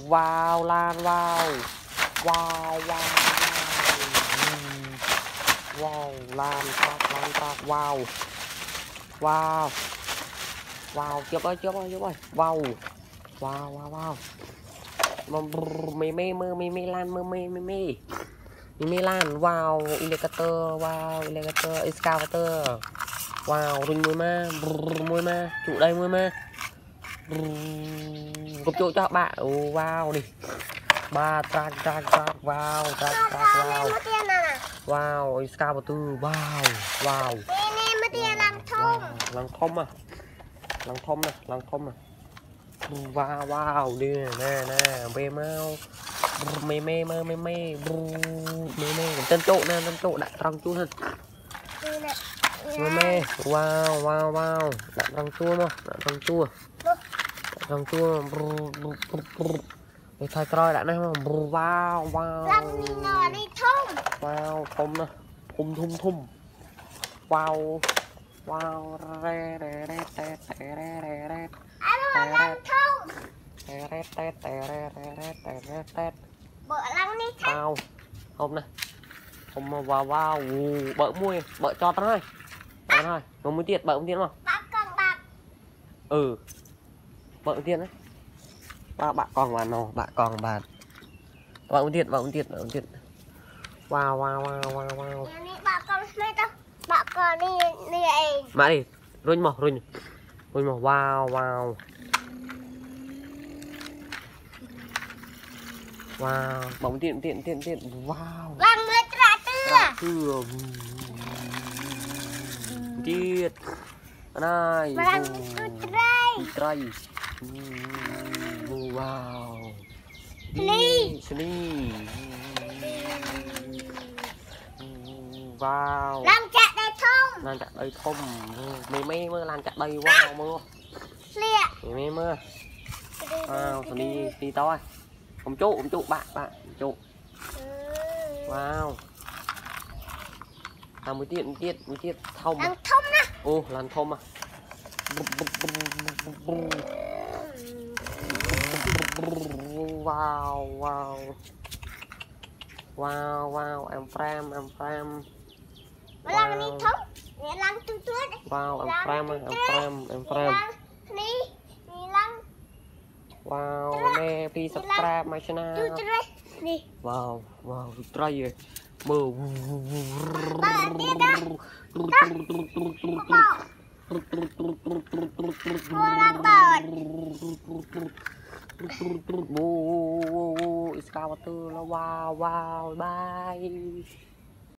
wow lan wow wow wow wow lan tạc wow wow wow chụp ơi wow wow wow wow mê lan mê lan wow elevator excavator wow rung môi ma trụ đây môi ma cục chỗ cho bạn wow đi ba track wow wow excavator wow wow lăng thông à wow wow đi nè về mau mê chân chỗ đặt răng chua hơn mê wow đặt răng chua mà răng chua thay coi đã nè wow thông nè thum wow re bợ lăng đi wow hôm nè hôm wow bợ mui bợ cho tao thôi nó mới tiệt bợ tiền mà bạc bợ tiền đấy bạn còn mà nó bạn còn bạn bợ tiền wow bạc còn đi mà đi rồi mà wow bóng tiện wow lăng mới trả tư tiết này trai wow Sni wow lăng chặt đây thông mê mơ lan chặt đây wow mưa mê mơ wow đi to ông chú bạn chú wow làm mới tiết thông lăng thông nè lan thông à wow em frame lăng đi thông lăng tu wow em frame lăng wow nè please subscribe my channel wow try rồi mơ excavator là wow bye